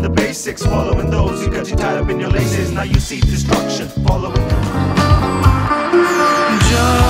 the basics, following those who got you tied up in your laces. Now you see destruction following.